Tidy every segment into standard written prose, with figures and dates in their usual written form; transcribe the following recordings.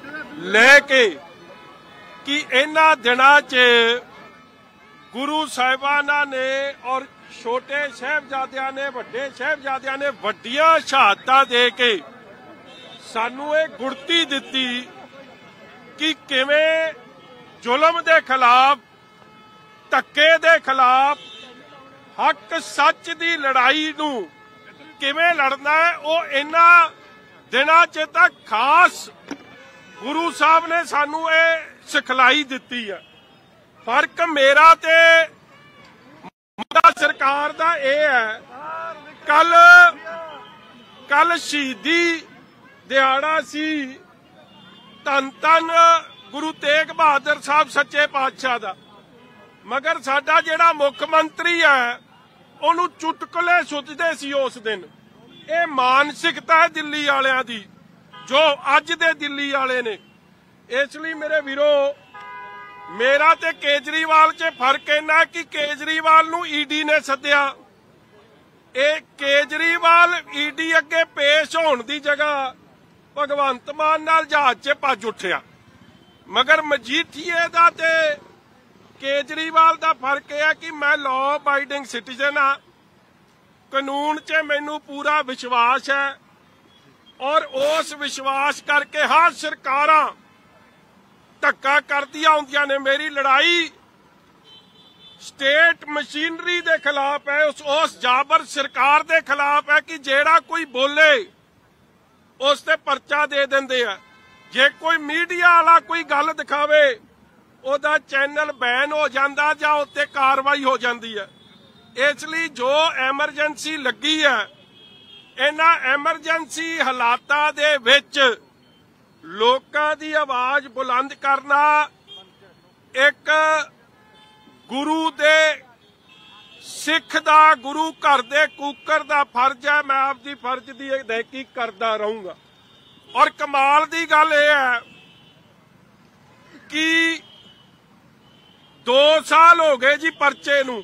लेके कि इन्हां दिनां च गुरु साहिबाना ने और छोटे साहिबजादियां ने वड्डे साहिबजादियां ने वड्डियां शहादतां दे के सानू ये गुड़ती दिती कि किवें जुल्म दे खिलाफ धक्के दे खिलाफ हक सच दी लड़ाई नू किवें लड़ना है। वो इन्हां दिनां च तां खास गुरु साहब ने सानू ये सिखलाई दिती है। फर्क मेरा ते सरकार दा ये है, कल शहीदी दिहाड़ा सी धन धन गुरु तेग बहादुर साहब सच्चे पातशाह दा, मगर साडा जिहड़ा मुख मंत्री है उहनूं चुटकुले सुझदे सी उस दिन। ये मानसिकता है दिल्ली वालियां दी, जो अज दे दिल्ली वाले ने। इसलिए मेरे वीरो, मेरा ते केजरीवाल च फर्क इन्ना कि केजरीवाल नूं ईडी ने सद्दिया। केजरीवाल ईडी अगे पेश होने की जगह भगवंत मान नाल जहाज च भज उठिया। मगर मजीठीए दा ते केजरीवाल दा फर्क है कि मैं लॉ अबाइडिंग सिटीजन हाँ, कानून च मैनू पूरा विश्वास है और उस विश्वास करके हर सरकारां धक्का करदियां हुंदियां ने। मेरी लड़ाई स्टेट मशीनरी दे खिलाफ है, उस जाबर सरकार दे खिलाफ है कि जेड़ा कोई बोले उस ते परचा दे देंदे आ। जे कोई मीडिया वाला कोई गल दिखावे ओदा चैनल बैन हो जांदा जां उत्ते कार्रवाई हो जांदी है। इसलिए जो एमरजेंसी लगी है, इन्हां एमरजेंसी हालातां दे विच लोकां दी आवाज बुलंद करना एक गुरु दे सिख दा, गुरु घर दे कूकर दा फर्ज है। मैं आपदी फर्ज दी अदायगी करदा रहूंगा। और कमाल दी गल यह है कि 2 साल हो गए जी परचे नूं।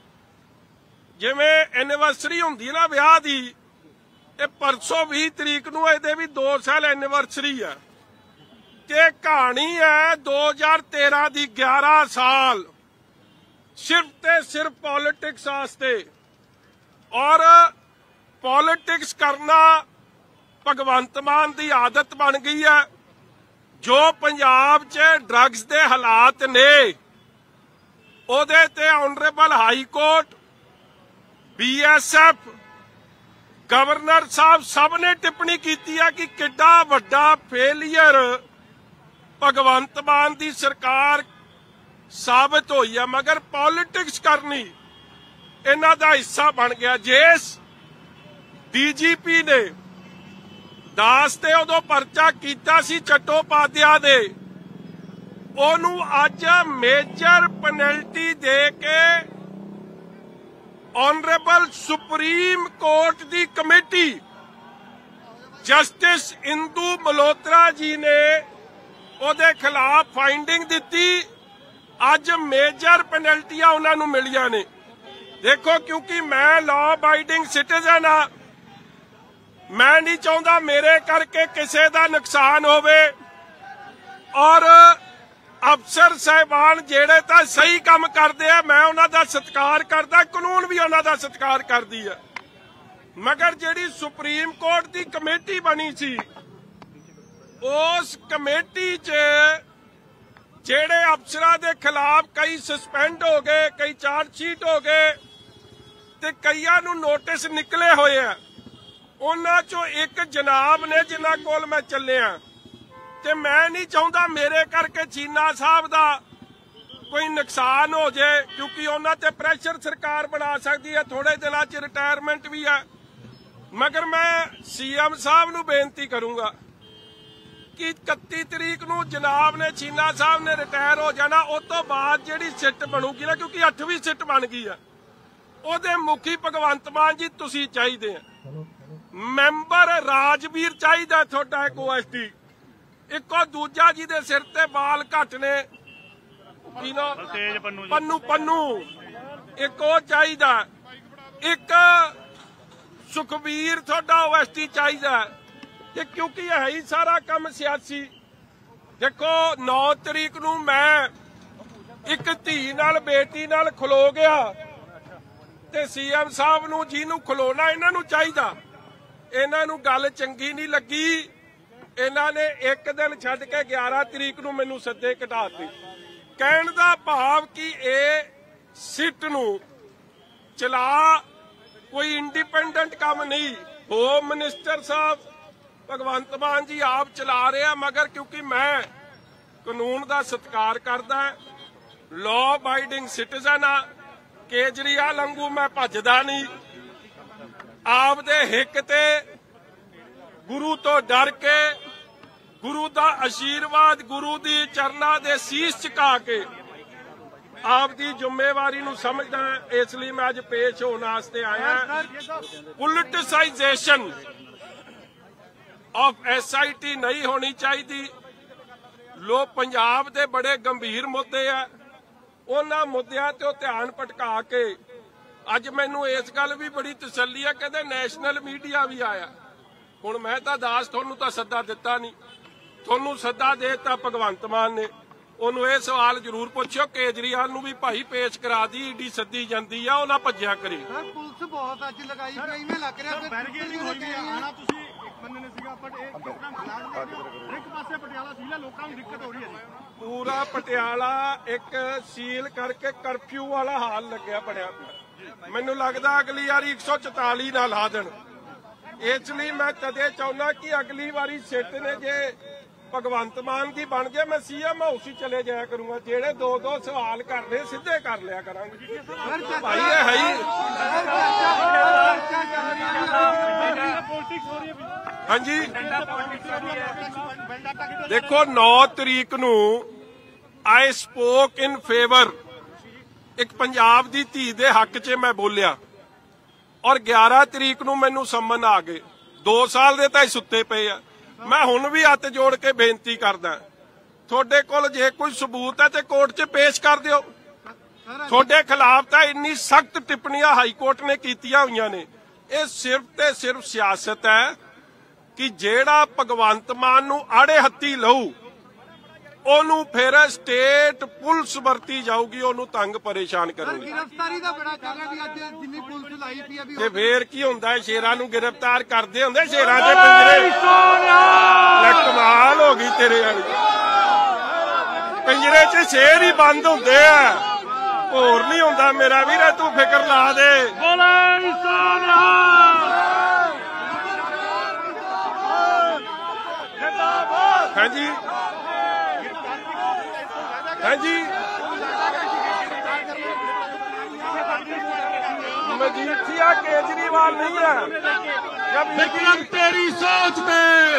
जिवें एनिवर्सरी हुंदी ना विआह दी, ये परसों 20 तरीक नूं इहदे भी 2 साल एनिवर्सरी है। ते कहानी है 2013 दी 11 साल सिर्फ ते सिर्फ पॉलिटिक्स वास्ते। और पॉलिटिक्स करना भगवंत मान दी आदत बन गई है। जो पंजाब च ड्रग्स दे हालात ने ओदे ते honourable high court, BSF, governor साहब सब ने टिप्पणी की है कि किड्डा वड्डा फेलियर भगवंत मान दी सरकार साबित हुई है। मगर पॉलिटिक्स करनी इन्हां दा हिस्सा बन गया। जिस DGP ने दास ते उदों परचा कीता सी चट्टोपाध्याय दे, ओनू अज मेजर पेनल्टी दे के ऑनरेबल सुप्रीम कोर्ट दी कमेटी जस्टिस इंदू मल्होत्रा जी ने ओदे खिलाफ फाइंडिंग दिती। अज मेजर पेनल्टियां उन्हां नूं मिलियां ने। देखो, क्योंकि मैं लॉ अबाइडिंग सिटीजन हाँ, मैं नहीं चाहता मेरे करके किसी का नुकसान होवे। और अफसर साहिबान जेड़े तां सही काम करते हैं, मैं उन्हां दा सत्कार करदा, कानून भी उन्हां दा सत्कार करदी है। मगर जिहड़ी सुप्रीम कोर्ट की कमेटी बनी सी, उस कमेटी च जेड़े अफसरां दे खिलाफ कई सस्पेंड हो गए, कई चार्जशीट हो गए ते कईयां नूं नोटिस निकले होए हैं। उन्हां चों एक जनाब ने जिन्हां कोल मैं चलिया, ते मैं नहीं चाहता मेरे करके चीना साहब दा कोई नुकसान हो जाए, क्योंकि उन्हां ते प्रेशर सरकार बना सकती है। थोड़े दिनों च रिटायरमेंट भी है। मगर मैं CM साहब नूं बेनती करूंगा कि 31 तरीक नूं जनाब ने चीना साहब ने रिटायर हो जाना। उस तो बाद जिहड़ी सिट बनूगी ना, क्योंकि 8वीं सिट बन गई है, ਉਹਦੇ मुखी भगवंत मान जी तुसीं चाहीदे आ। मैंबर राजवीर चाहिदा ਤੁਹਾਡਾ एक OST। ਇੱਕੋ ਦੂਜਾ जी दे सिर ते बाल घट ने, पन्नू एक ਉਹ ਚਾਹੀਦਾ, एक सुखबीर ਤੁਹਾਡਾ OST ਚਾਹੀਦਾ। क्योंकि है ही सारा काम सियासी। देखो 9 तरीक नूं मैं एक धी नाल बेटी नाल खलो गया ते सीएम साहब नूं जिहनूं खलोना इन्हां नूं चाहीदा, इन्हां नूं गल चंगी नहीं लगी। इन्हां ने एक दिन छड्ड के 11 तरीक नूं मैनूं सद्दे घटाते। कहण दा भाव कि इह सिट नूं चला कोई इंडिपेंडेंट काम नहीं। होम मिनिस्टर साहब भगवंत मान जी आप चला रहे हैं, मगर क्योंकि मैं कानून का सत्कार करदा, लॉ अबाइडिंग सिटीजन आ, केजरीवाल वांगू मैं भजदा नहीं। आपदे हिक ते गुरु तो डर के, गुरु का आशीर्वाद, गुरु दी चरना दे शीश झुका के आपकी जिम्मेवारी नूं समझदा, इसलिए मैं अज पेश होने वास्ते आया। पोलिटिसाइजेशन ऑफ SIT नहीं होनी चाहिए। लोग पंजाब के बड़े गंभीर मुद्दे आ, उन्हां मुद्दिआं ते ध्यान भटका के अज मैनूं इस गल भी बड़ी तसल्ली है, कहते नैशनल मीडिया भी आया। हुण मैं तां दास तुहानूं तां सद्दा दिता नहीं, तुहानूं सद्दा देता भगवंत मान ने। ਉਹਨੂੰ ਇਹ ਸਵਾਲ ਜ਼ਰੂਰ ਪੁੱਛਿਓ ਕੇਜਰੀਵਾਲ ਨੂੰ ਵੀ ਭਾਈ ਪੇਸ਼ ਕਰਾ ਦੀ, ਈਡੀ ਸੱਦੀ ਜਾਂਦੀ ਆ, ਉਹਨਾਂ ਭੱਜਿਆ ਕਰੀ। ਸਰ ਪੁਲਿਸ ਬਹੁਤ ਅੱਜ ਲਗਾਈ ਪਈ, ਮੈਂ ਲੱਗ ਰਿਹਾ ਬੈਰੀਕੇਡਿੰਗ ਹੋਈ ਹੈ। ਆਣਾ ਤੁਸੀਂ ਇੱਕ ਬੰਦੇ ਨੇ ਸੀਗਾ, ਬਟ ਇਹ ਪ੍ਰੋਗਰਾਮ ਖਲਾੜ ਦੇ ਇੱਕ ਪਾਸੇ ਪਟਿਆਲਾ ਸੀਲ ਹੈ, ਲੋਕਾਂ ਨੂੰ ਦਿੱਕਤ ਹੋ ਰਹੀ ਹੈ ਜੀ। ਪੂਰਾ ਪਟਿਆਲਾ ਇੱਕ ਸੀਲ ਕਰਕੇ ਕਰਫਿਊ ਵਾਲਾ ਹਾਲ ਲੱਗਿਆ ਬਣਿਆ ਪਿਆ। ਮੈਨੂੰ ਲੱਗਦਾ ਅਗਲੀ ਵਾਰੀ 144 ਨਾ ਲਾ ਦੇਣ। ਇਸ ਲਈ ਮੈਂ ਕਦੇ ਚਾਹੁੰਦਾ ਕਿ ਅਗਲੀ ਵਾਰੀ ਸਿੱਟ ਨੇ ਜੇ भगवंत मान की बन गए, मैं CM हाउस ही चले जाया करूंगा। जेड़े 2-2 सवाल करने सीधे कर लिया करांगे। भाई ये है ही। हाँ जी देखो 9 तरीक नूं आई स्पोक इन फेवर, एक पंजाब दी धी दे हक च मैं बोलिया, और 11 तरीक नूं मैनूं सम्मन आ गए। 2 साल दे तां सुत्ते पे आ। मैं हुण भी हथ जोड़ के बेनती करदा, थोड़े कोल जे कोई सबूत है तो कोर्ट च पेश कर दिओ। थोड़े खिलाफ तो इन्नी सख्त टिप्पणियां हाई कोर्ट ने कीतियां होईयां ने। ये सिर्फ ते सिर्फ सियासत है कि जेड़ा भगवंत मान नूं आड़े हत्ती लऊ, ओनू फिर स्टेट पुलिस वरती जाऊगी, ओनू तंग परेशान करूगी। गिरफ्तारी दा बड़ा कर रहा भी, अज जिन्नी पुलिस लाई पई अभी ते फिर की हुंदा है, शेरां नूं गिरफ्तार करदे हुंदे, शेरां दे पिंजरे कमाल हो गई तेरे वाली। पिंजरे च शेर ही बंद हुंदे आ, होर नहीं हुंदा मेरा वीर, तू फिक्र ला दे। हाँ जी हाँ जी मजीठिया केजरीवाल नहीं है। जब तेरी सोच में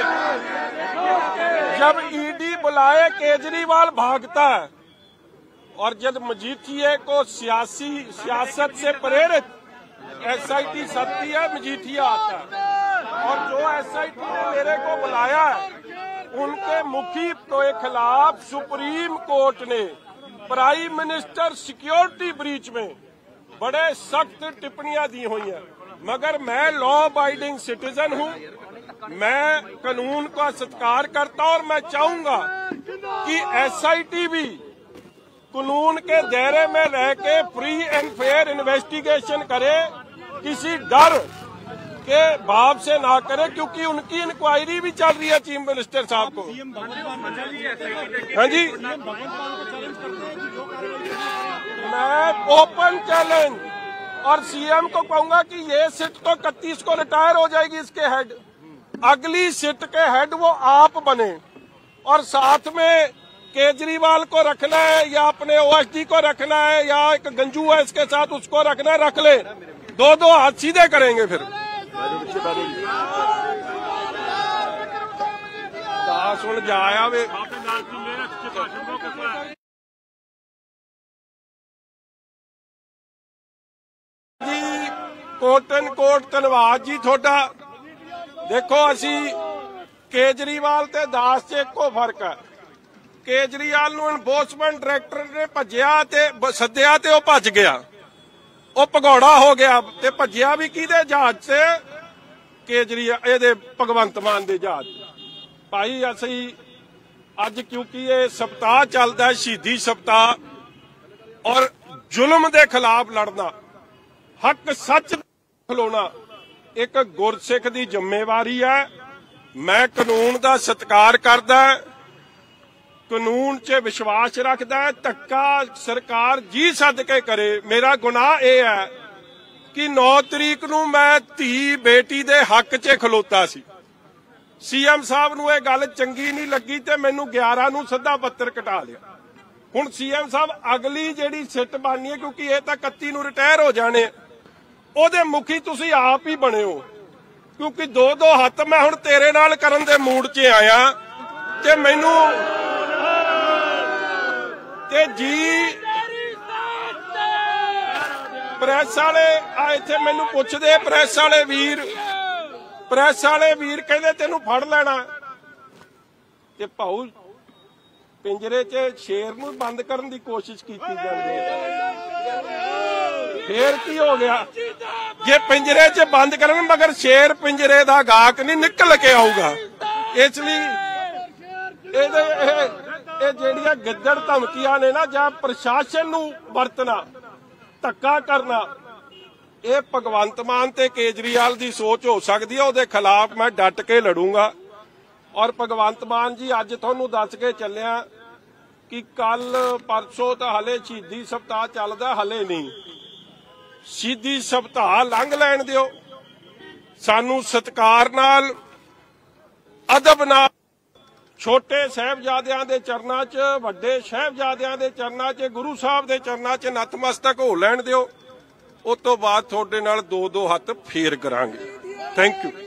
जब ईडी बुलाए केजरीवाल भागता है, और जब मजीठिया को सियासत से प्रेरित SIT सत्ती है, मजीठिया आता है। और जो SIT ने मेरे को बुलाया है, उनके मुखी के खिलाफ सुप्रीम कोर्ट ने प्राइम मिनिस्टर सिक्योरिटी ब्रीच में बड़े सख्त टिप्पणियां दी हुई हैं। मगर मैं लॉ अबाइडिंग सिटीजन हूं, मैं कानून का सत्कार करता हूं, और मैं चाहूंगा कि SIT भी कानून के दायरे में रह के फ्री एंड फेयर इन्वेस्टिगेशन करे, किसी डर के भाव से ना करे, क्योंकि उनकी इंक्वायरी भी चल रही है चीफ मिनिस्टर साहब को। हाँ जी मैं ओपन चैलेंज, और CM को कहूंगा कि ये सिट तो 31 को रिटायर हो जाएगी, इसके हेड अगली सिट के हेड वो आप बने, और साथ में केजरीवाल को रखना है या अपने OSD को रखना है या एक गंजू है इसके साथ उसको रखना है, रख ले, 2-2 हाथ सीधे करेंगे। फिर दास हुण जाया वे जी, कोटन कोट धन्नवाद जी थोड़ा। देखो असी केजरीवाल ते दास च एको फर्क है। केजरीवाल नूं एनफोर्समेंट डायरैक्टर ने भज्जिया ते सद्दिया ते ओह भज गया, ਉਹ ਭਗੌੜਾ ਹੋ ਗਿਆ ਤੇ ਭੱਜਿਆ ਵੀ ਕਿਹਦੇ ਜਹਾਜ਼ ਤੇ, ਕੇਜਰੀਵਾਲ ਇਹਦੇ ਭਗਵੰਤ ਮਾਨ ਦੇ ਜਹਾਜ਼। ਭਾਈ ਅਸੀਂ ਅੱਜ ਕਿਉਂਕਿ ਇਹ ਸप्ताह ਚੱਲਦਾ ਹੈ ਸ਼ਹੀਦੀ ਸप्ताह, ਔਰ ਜ਼ੁਲਮ ਦੇ ਖਿਲਾਫ ਲੜਨਾ, ਹੱਕ ਸੱਚ ਖਲੋਣਾ ਇੱਕ ਗੁਰਸਿੱਖ ਦੀ ਜ਼ਿੰਮੇਵਾਰੀ ਹੈ। ਮੈਂ ਕਾਨੂੰਨ ਦਾ ਸਤਿਕਾਰ ਕਰਦਾ, ਕਾਨੂੰਨ 'ਚ ਵਿਸ਼ਵਾਸ ਰੱਖਦਾ। ਧੱਕਾ ਸਰਕਾਰ ਜੀ ਸੱਦ ਕੇ ਕਰੇ। ਮੇਰਾ ਗੁਨਾਹ ਇਹ ਹੈ ਕਿ 9 ਤਰੀਕ ਨੂੰ ਮੈਂ ਧੀ ਬੇਟੀ ਦੇ ਹੱਕ 'ਚ ਖਲੋਤਾ ਸੀ। ਸੀਐਮ ਸਾਹਿਬ ਨੂੰ ਇਹ ਗੱਲ ਚੰਗੀ ਨਹੀਂ ਲੱਗੀ ਤੇ ਮੈਨੂੰ 11 ਨੂੰ ਸੱਦਾ ਪੱਤਰ ਕਟਾ ਲਿਆ। ਹੁਣ ਸੀਐਮ ਸਾਹਿਬ ਅਗਲੀ ਜਿਹੜੀ ਸਿੱਟ ਬਣਨੀ ਹੈ, ਕਿਉਂਕਿ ਇਹ ਤਾਂ 31 ਨੂੰ ਰਿਟਾਇਰ ਹੋ ਜਾਣੇ, ਉਹਦੇ ਮੁਖੀ ਤੁਸੀਂ ਆਪ ਹੀ ਬਣਿਓ, ਕਿਉਂਕਿ 2-2 ਹੱਥ ਮੈਂ ਹੁਣ ਤੇਰੇ ਨਾਲ ਕਰਨ ਦੇ ਮੂਡ 'ਚ ਆਇਆ ਤੇ ਮੈਨੂੰ ਤੇ ਜੀ ਪ੍ਰੈਸ ਵਾਲੇ ਆ ਇੱਥੇ ਮੈਨੂੰ ਪੁੱਛਦੇ, ਪ੍ਰੈਸ ਵਾਲੇ ਵੀਰ ਕਹਿੰਦੇ ਤੈਨੂੰ ਫੜ ਲੈਣਾ ਤੇ ਭਾਊ ਪਿੰਜਰੇ 'ਚ ਸ਼ੇਰ ਨੂੰ ਬੰਦ ਕਰਨ ਦੀ ਕੋਸ਼ਿਸ਼ ਕੀਤੀ ਜਾਂਦੀ ਹੈ। ਫੇਰ ਕੀ ਹੋ ਗਿਆ ਜੇ ਪਿੰਜਰੇ 'ਚ ਬੰਦ ਕਰਨ, ਮਗਰ ਸ਼ੇਰ ਪਿੰਜਰੇ ਦਾ ਗਾਹਕ ਨਹੀਂ ਨਿਕਲ ਕੇ ਆਊਗਾ। ਇਸ ਲਈ ਇਹ ਜਿਹੜੀਆਂ ਗਿੱਦੜ ਧਮਕੀਆਂ ਨੇ ਨਾ, ਜਾਂ ਪ੍ਰਸ਼ਾਸਨ ਨੂੰ ਵਰਤਣਾ, ਧੱਕਾ ਕਰਨਾ, ਇਹ ਭਗਵੰਤ ਮਾਨ ਤੇ ਕੇਜਰੀਵਾਲ ਦੀ ਸੋਚ ਹੋ ਸਕਦੀ ਹੈ। ਉਹਦੇ ਖਿਲਾਫ ਮੈਂ ਡਟ ਕੇ ਲੜੂੰਗਾ। ਔਰ ਭਗਵੰਤ ਮਾਨ ਜੀ ਅੱਜ ਤੁਹਾਨੂੰ ਦੱਸ ਕੇ ਚੱਲਿਆ ਕਿ ਕੱਲ ਪਰਸੋਂ ਤਾਂ ਹਲੇ ਸ਼ਹੀਦੀ ਸप्ताह ਚੱਲਦਾ, ਹਲੇ ਨਹੀਂ। ਸ਼ਹੀਦੀ ਸप्ताह ਲੰਘ ਲੈਣ ਦਿਓ। ਸਾਨੂੰ ਸਤਿਕਾਰ ਨਾਲ, ਅਦਬ ਨਾਲ ਛੋਟੇ ਸਾਹਿਬਜ਼ਾਦਿਆਂ ਦੇ ਚਰਨਾਂ 'ਚ, ਵੱਡੇ ਸਾਹਿਬਜ਼ਾਦਿਆਂ ਦੇ ਚਰਨਾਂ 'ਚ, ਗੁਰੂ ਸਾਹਿਬ ਦੇ ਚਰਨਾਂ 'ਚ ਨਤਮਸਤਕ ਹੋ ਲੈਣ ਦਿਓ। ਉਸ ਤੋਂ ਬਾਅਦ ਤੁਹਾਡੇ ਨਾਲ 2-2 ਹੱਥ ਫੇਰ ਕਰਾਂਗੇ। Thank you.